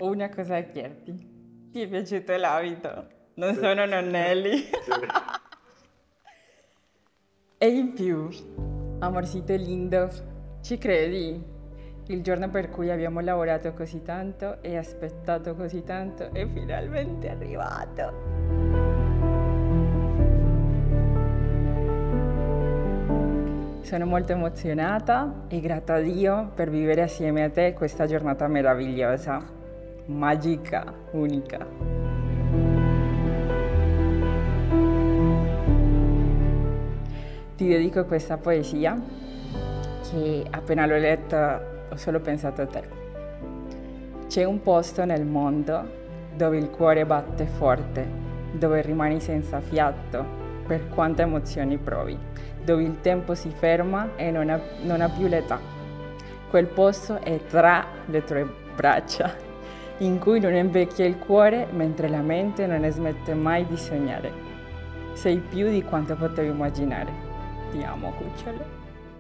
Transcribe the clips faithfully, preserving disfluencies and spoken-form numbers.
Ho una cosa da chiederti. Ti è piaciuto l'abito? Non sono nonnelli. E in più, amorsito lindo, ci credi? Il giorno per cui abbiamo lavorato così tanto e aspettato così tanto è finalmente arrivato. Sono molto emozionata e grata a Dio per vivere assieme a te questa giornata meravigliosa, magica, unica. Ti dedico questa poesia che appena l'ho letta ho solo pensato a te. C'è un posto nel mondo dove il cuore batte forte, dove rimani senza fiato per quante emozioni provi, dove il tempo si ferma e non ha, non ha più l'età. Quel posto è tra le tue braccia, in cui non invecchia il cuore mentre la mente non smette mai di sognare. Sei più di quanto potevi immaginare. Ti amo, cucciolo.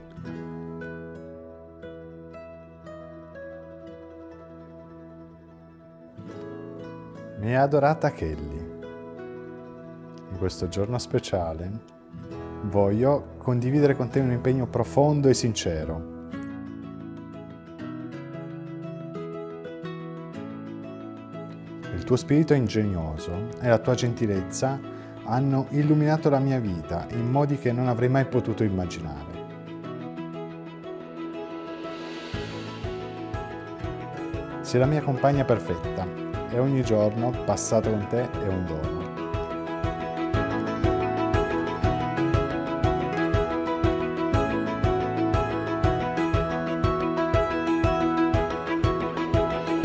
Mia adorata Kelly, in questo giorno speciale voglio condividere con te un impegno profondo e sincero. Il tuo spirito ingegnoso e la tua gentilezza hanno illuminato la mia vita in modi che non avrei mai potuto immaginare. Sei la mia compagna perfetta e ogni giorno passato con te è un dono.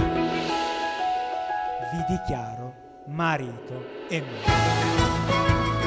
Vi dichiaro marito e moglie.